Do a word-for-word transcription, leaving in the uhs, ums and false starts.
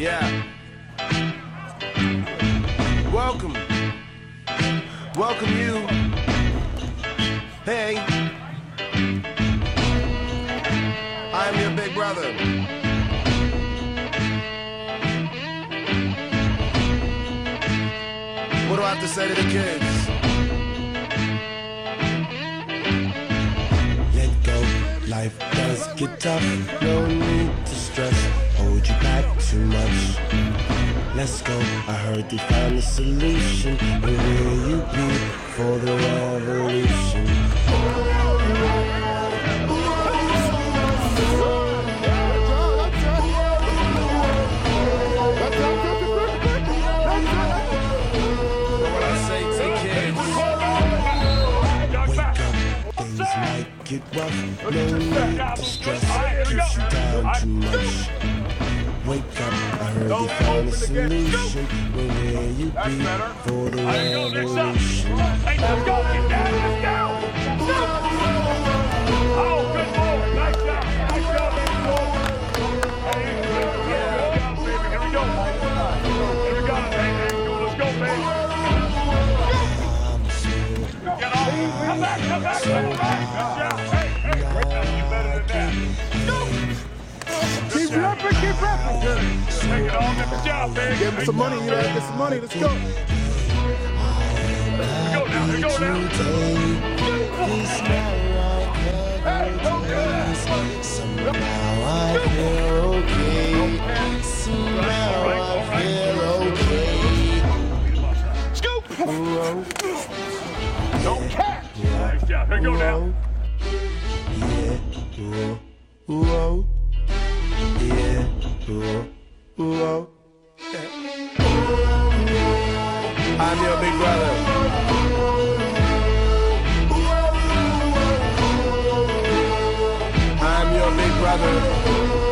Yeah. Welcome. Welcome you. Hey. I'm your big brother. What do I have to say to the kids? Let go, life does get tough. No need to stress, hold you back too much. Let's go, I heard you found the solution. And will you be for the revolution? What I say to kids, wake up, things might get rough. No need to stress, keeps you down too much. Wake up, I heard you found a solution. Where will you be for the revolution? Hey, let's go, get down, let's go! Oh, good boy, nice job, nice job, baby boy. Hey, good job, baby, here we go. Here we go, hey, let's go, baby. Get off, come back, come back, come back. Good job, hey, hey, you better than that. Keep repping, keep repping. Good. Take it on. Good job, baby. Give him some money, you know, get some money. Let's go. Here we go now. Here we go now. Hey, okay. Somehow I feel okay. Somehow I feel okay. Scoop. Don't catch. Nice job. Here we go now. Yeah. Whoa. Yeah. Whoa. Whoa. I'm your big brother. I'm your big brother.